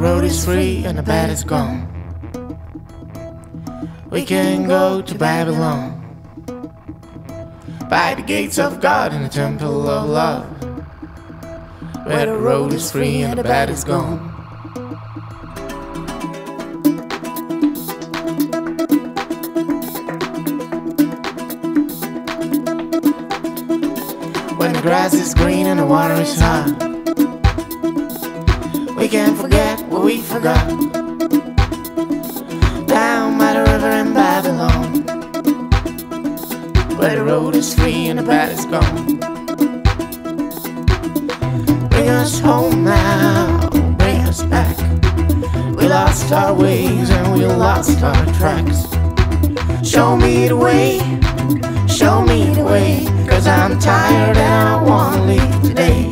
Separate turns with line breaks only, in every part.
road is free and the bad is gone. We can go to Babylon, by the gates of God in the temple of love, where the road is free and the bad is gone. When the grass is green and the water is hot, we can't forget what we forgot. Down by the river in Babylon, where the road is free and the bad is gone. Bring us home now, bring us back. We lost our ways and we lost our tracks. Show me the way, show me the way, 'cause I'm tired and I wanna leave today.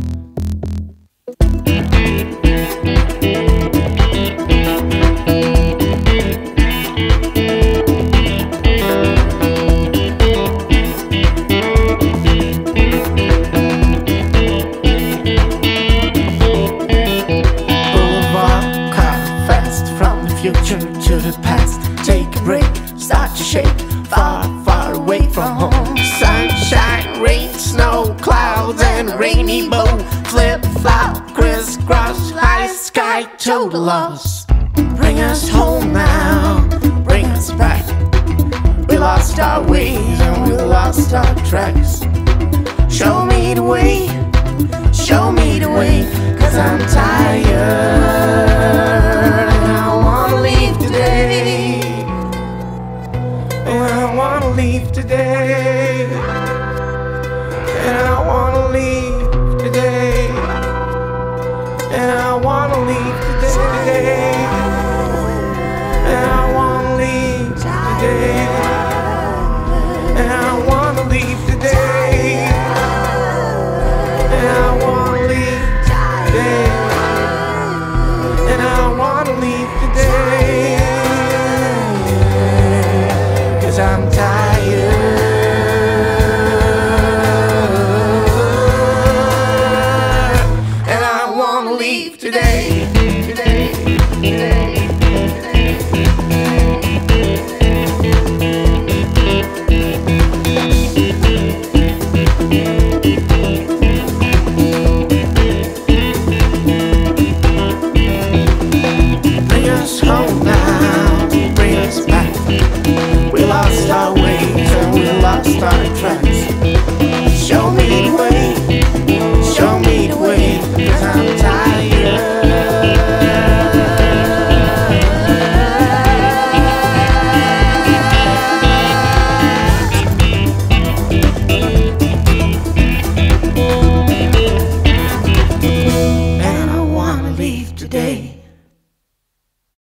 Future to the past, take a break, start to shake, far, far away from home. Sunshine, rain, snow, clouds, and rainy bow. Flip-flop, crisscross, high sky, total loss. Bring us home now, bring us back. We lost our ways and we lost our tracks. Show me the way, show me the way, 'cause I'm tired.